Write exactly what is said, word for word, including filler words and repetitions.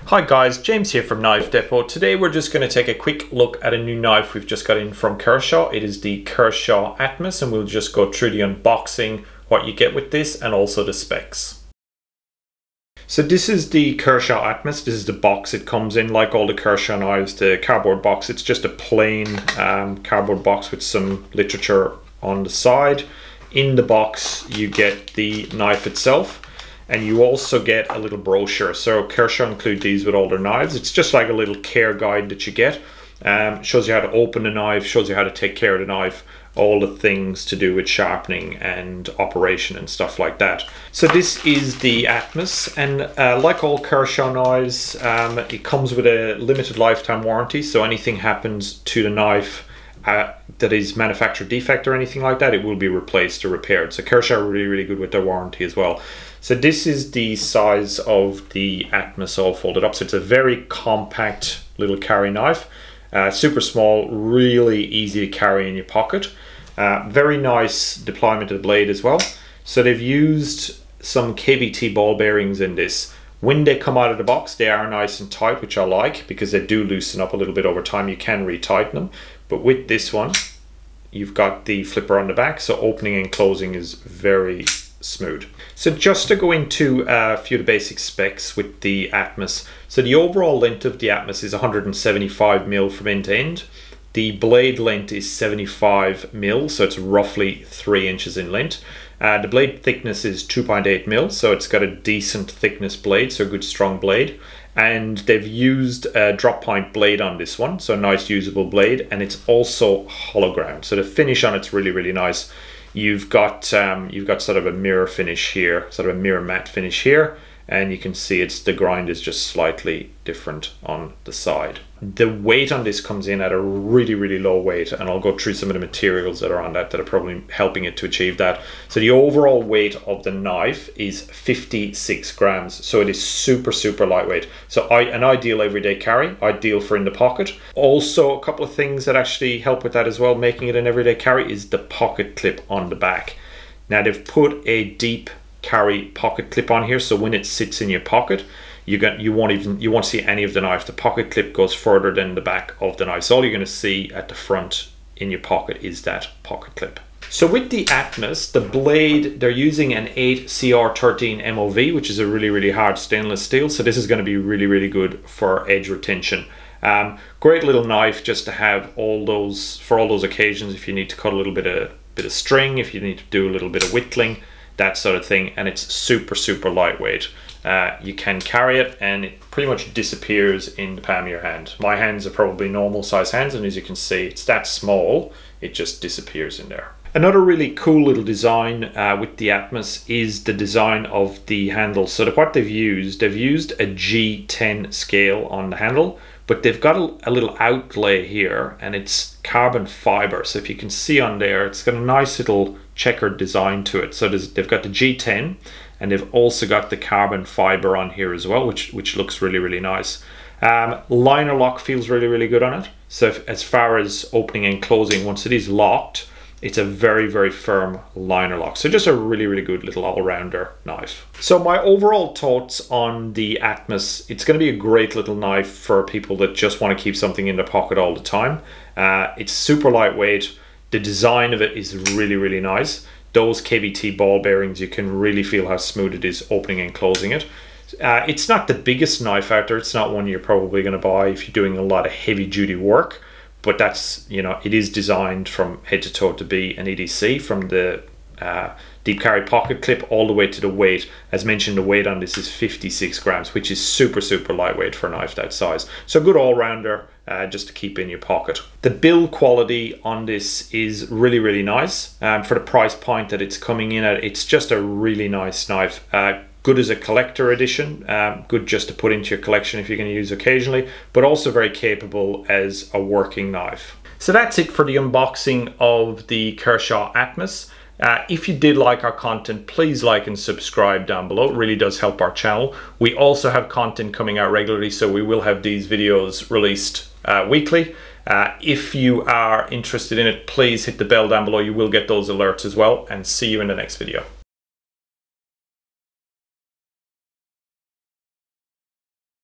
Hi guys, James here from Knife Depot. Today we're just going to take a quick look at a new knife we've just got in from Kershaw. It is the Kershaw Atmos, and we'll just go through the unboxing, what you get with this, and also the specs. So this is the Kershaw Atmos. This is the box it comes in, like all the Kershaw knives, the cardboard box. It's just a plain um, cardboard box with some literature on the side. In the box you get the knife itself, and you also get a little brochure. So Kershaw include these with all their knives. It's just like a little care guide that you get. Um, shows you how to open a knife, shows you how to take care of the knife, all the things to do with sharpening and operation and stuff like that. So this is the Atmos, and uh, like all Kershaw knives, um, it comes with a limited lifetime warranty. So anything happens to the knife uh, that is manufacturer defect or anything like that, it will be replaced or repaired. So Kershaw are really, really good with their warranty as well. So this is the size of the Atmos all folded up. So it's a very compact little carry knife. Uh, super small, really easy to carry in your pocket. Uh, very nice deployment of the blade as well. So they've used some K V T ball bearings in this. When they come out of the box, they are nice and tight, which I like because they do loosen up a little bit over time. You can retighten them. But with this one, you've got the flipper on the back, so opening and closing is very smooth. So just to go into a few of the basic specs with the Atmos. So the overall length of the Atmos is one hundred seventy-five mil from end to end. The blade length is seventy-five mil, so it's roughly three inches in length. Uh, the blade thickness is two point eight mil, so it's got a decent thickness blade, so a good strong blade. And they've used a drop point blade on this one, so a nice usable blade, and it's also hologram. So the finish on it's really, really nice. You've got um, you've got sort of a mirror finish here, sort of a mirror matte finish here, and you can see it's the grind is just slightly different on the side. The weight on this comes in at a really, really low weight, and I'll go through some of the materials that are on that that are probably helping it to achieve that. So the overall weight of the knife is fifty-six grams, so it is super, super lightweight. So I, an ideal everyday carry, ideal for in the pocket. Also, a couple of things that actually help with that as well, making it an everyday carry, is the pocket clip on the back. Now they've put a deep carry pocket clip on here, so when it sits in your pocket, you got you won't even you won't see any of the knife. The pocket clip goes further than the back of the knife, so all you're going to see at the front in your pocket is that pocket clip. So with the Atmos, the blade, they're using an eight C R thirteen M O V, which is a really, really hard stainless steel, so this is going to be really, really good for edge retention. Um, great little knife just to have all those for all those occasions, if you need to cut a little bit of bit of string, if you need to do a little bit of whittling, that sort of thing. And it's super, super lightweight. Uh, you can carry it and it pretty much disappears in the palm of your hand. My hands are probably normal size hands, and as you can see, it's that small, it just disappears in there. Another really cool little design uh, with the Atmos is the design of the handle. So what they've used, they've used a G ten scale on the handle, but they've got a, a little outlay here, and it's carbon fiber. So if you can see on there, it's got a nice little checkered design to it. So they've got the G ten, and they've also got the carbon fiber on here as well, which which looks really, really nice. Um, liner lock feels really, really good on it. So if, as far as opening and closing, once it is locked, it's a very, very firm liner lock. So just a really, really good little all-rounder knife. So my overall thoughts on the Atmos, it's going to be a great little knife for people that just want to keep something in their pocket all the time. Uh, it's super lightweight. The design of it is really, really nice. Those K V T ball bearings, you can really feel how smooth it is opening and closing it. Uh, it's not the biggest knife out there. It's not one you're probably going to buy if you're doing a lot of heavy duty work. But that's, you know, it is designed from head to toe to be an E D C, from the uh, deep carry pocket clip all the way to the weight. As mentioned, the weight on this is fifty-six grams, which is super, super lightweight for a knife that size. So a good all-rounder uh, just to keep in your pocket. The build quality on this is really, really nice. Um, for the price point that it's coming in at, it's just a really nice knife. Uh, Good as a collector edition, um, good just to put into your collection if you're going to use occasionally, but also very capable as a working knife. So that's it for the unboxing of the Kershaw Atmos. Uh, if you did like our content, please like and subscribe down below. It really does help our channel. We also have content coming out regularly, so we will have these videos released uh, weekly. Uh, if you are interested in it, please hit the bell down below. You will get those alerts as well, and see you in the next video.